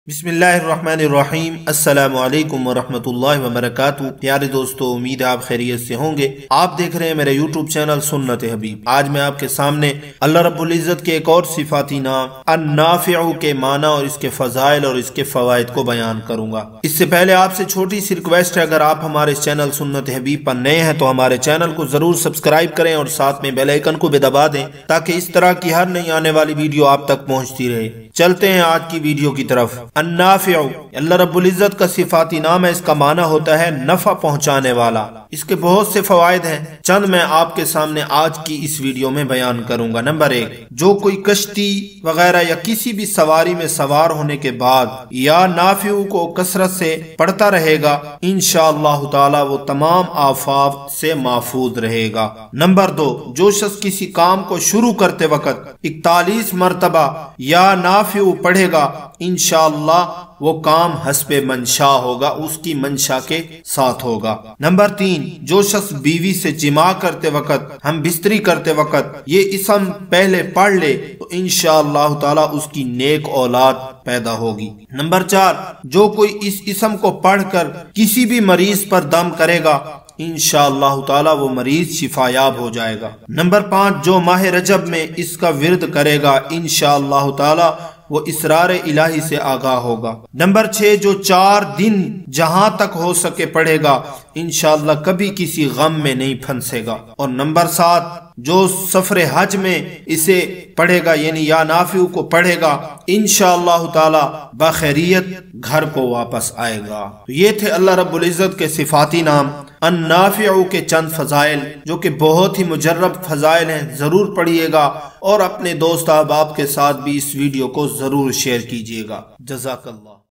بسم اللہ الرحمن الرحیم۔ السلام علیکم ورحمۃ اللہ وبرکاتہ۔ پیارے دوستو، امید ہے آپ خیریت سے ہوں گے۔ آپ دیکھ رہے ہیں میرے یوٹیوب چینل سنت حبیب۔ آج میں آپ کے سامنے اللہ رب العزت کے ایک اور صفاتی نام النافع کے معنی اور اس کے فضائل اور اس کے فوائد کو بیان کروں گا۔ اس سے پہلے آپ سے چھوٹی سی ریکویسٹ ہے، اگر آپ ہمارے چینل سنت حبیب پر نئے ہیں تو ہمارے چینل کو ضرور سبسکرائب کریں اور ساتھ میں بیل آئیکن کو بھی دبا دیں تاکہ اس طرح کی ہر نئی آنے والی ویڈیو آپ تک پہنچتی رہے۔ چلتے ہیں آج کی ویڈیو کی طرف۔ النافع اللہ رب العزت کا صفاتی نام ہے۔ اس کا معنی ہوتا ہے نفع پہنچانے والا۔ اس کے بہت سے فوائد ہیں، چند میں آپ کے سامنے آج کی اس ویڈیو میں بیان کروں گا۔ نمبر 1، جو کوئی کشتی وغیرہ یا کسی بھی سواری میں سوار ہونے کے بعد یا نافع کو کثرت سے پڑھتا رہے گا، انشاءاللہ تعالی وہ تمام آفات سے محفوظ رہے گا۔ نمبر 2، جو شخص کسی کام کو شروع کرتے وقت 41 مرتبہ یا نافع پڑھے گا، انشاءاللہ وہ کام حسب منشا ہوگا، اس کی منشا کے ساتھ ہوگا۔ نمبر 3، جو شخص بیوی سے جماع کرتے وقت، ہم بستری کرتے وقت یہ اسم پہلے پڑھ لے تو انشاءاللہ تعالی اس کی نیک اولاد پیدا ہوگی۔ نمبر 4، جو کوئی اس اسم کو پڑھ کر کسی بھی مریض پر دم کرے گا، انشاءاللہ تعالی وہ مریض شفا یاب ہو جائے گا۔ نمبر 5، جو ماہ رجب میں اس کا ورد کرے گا، انشاءاللہ تعالی وہ اسرار الہی سے آگاہ ہوگا۔ نمبر 6، جو 4 دن جہاں تک ہو سکے پڑھے گا، انشاءاللہ کبھی کسی غم میں نہیں پھنسے گا۔ اور نمبر 7، جو سفر حج میں اسے پڑھے گا یعنی یا نافع کو پڑھے گا، انشاءاللہ تعالی بخیریت گھر کو واپس آئے گا۔ تو یہ تھے اللہ رب العزت کے صفاتی نام النافع کے چند فضائل، جو کہ بہت ہی مجرب فضائل ہیں۔ ضرور پڑھیے گا اور اپنے دوست احباب کے ساتھ بھی اس ویڈیو کو ضرور شیئر کیجیے گا۔ جزاک اللہ۔